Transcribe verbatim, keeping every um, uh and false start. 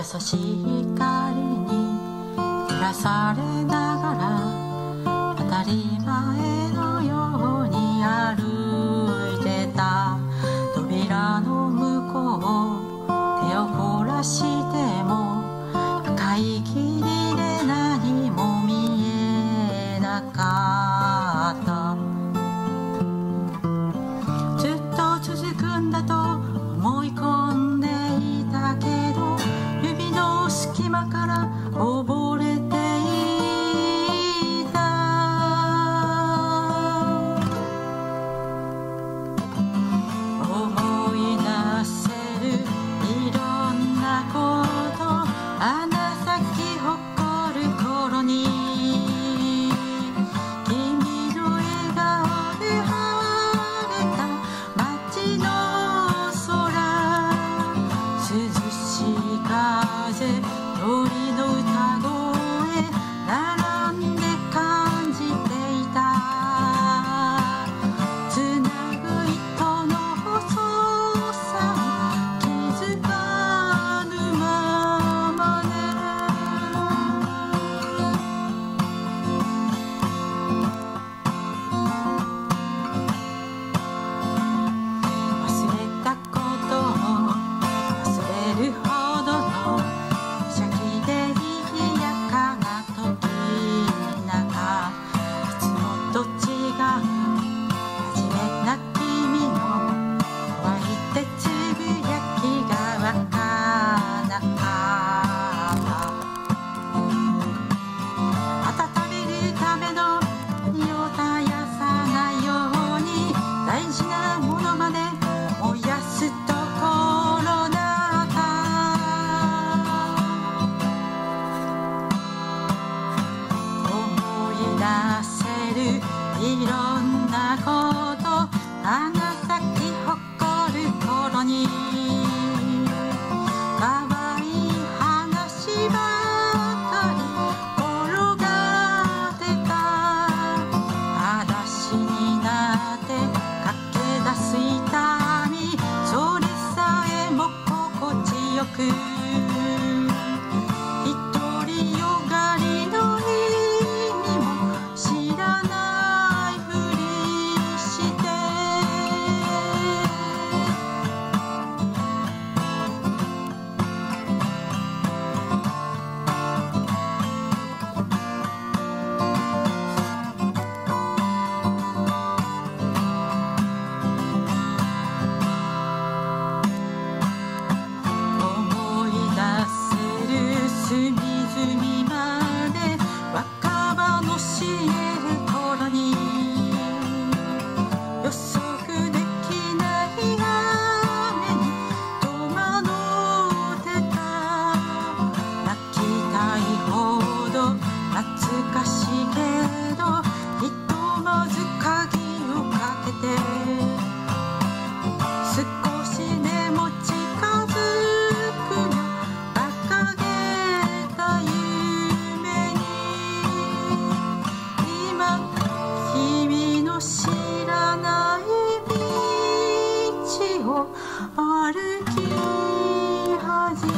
しい光に照らされながら当たり前のように歩いてた。扉の向こう手を凝らしても赤い霧で何も見えなかった。ずっと続くんだと思い込んでいたけど、指の隙間からこぼれていた。思い出せるいろんなこと、花咲き誇る頃に君の笑顔で晴れた街の空、涼しい風、鳥の歌声並んで感じていた。つなぐ糸の細さ気づかぬままね。忘れたことも忘れるほどの無邪気で賑やかな時なんか、いつもと違う真面目な君の湧いてつぶやきがわからなかった。温めるための身を絶やさないように大事なものまで燃やすところだった。思い出せるいろんなこと、花咲き誇る頃に可愛い話ばかり転がってた。裸足になって駆け出す痛み、それさえも心地よく、独りよがりの意味も知らないふりして思い出せる隅々まで若葉の茂る頃に予測できない雨に戸惑ってた。泣きたいほど懐かしいけど、ひとまず鍵をかけて少しでも近づくよ馬鹿げた夢に。今君の知らない道を歩き始め